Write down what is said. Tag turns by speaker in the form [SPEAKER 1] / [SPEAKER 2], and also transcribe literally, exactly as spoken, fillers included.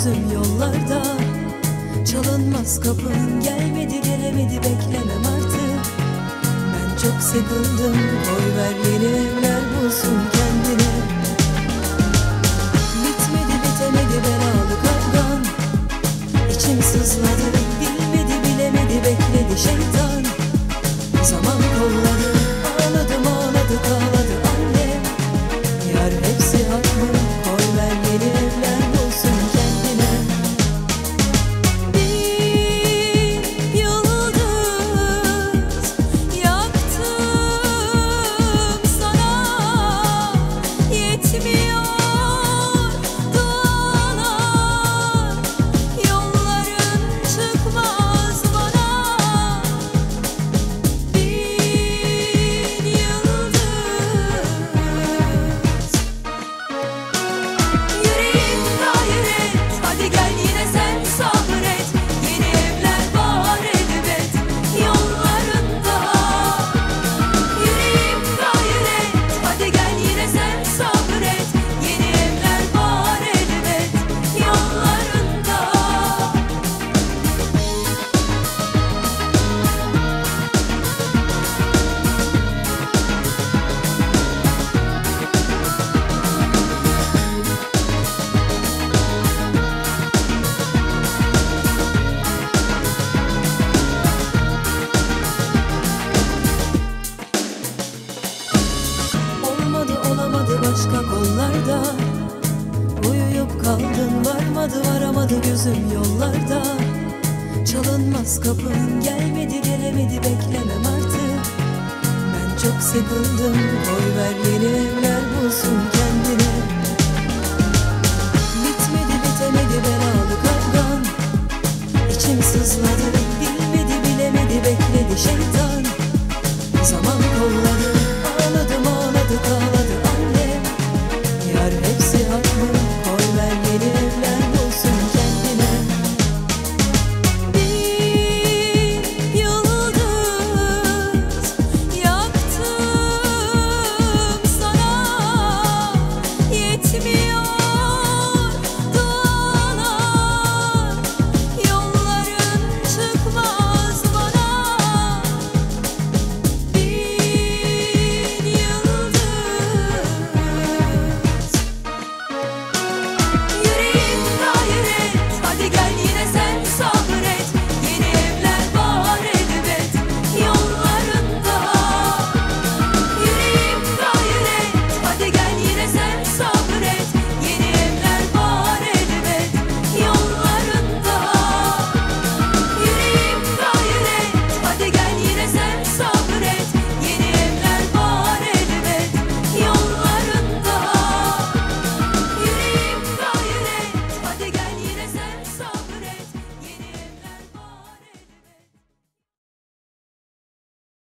[SPEAKER 1] gözüm yollarda. Çalınmaz kapım, gelmedi gelemedi beklemem artık. Ben çok sıkıldım, koy ver yeni evler bulsun kendine. Bitmedi bitemedi belalı kavgan, İçim sızladı, bilmedi bilemedi bekledi şeytan. Zaman kolladı, ağladım ağladı ağladı annem. Yar hepsi haklı, koy ver yeni evler bulsun kendine. Bir yıldız yaktım sana, yetmiyor dualar, yolların çıkmaz bana. Bir yıldız, yüreğim gayret, hadi gel yine sen sabret. Yeni evler var elbet yollarında. Yüreğim gayret, hadi gel yine sen sabret. Yeni evler var elbet yollarında. Olmadı olamadı başka kollarda, uyuyup kaldın varmadı varamadı gözüm yollarda. Çalınmaz kapım, gelmedi gelemedi beklemem artık. Ben çok sıkıldım, koy ver yeni evler bulsun kendine. Bitmedi bitemedi belalı kavgan, İçim sızladı,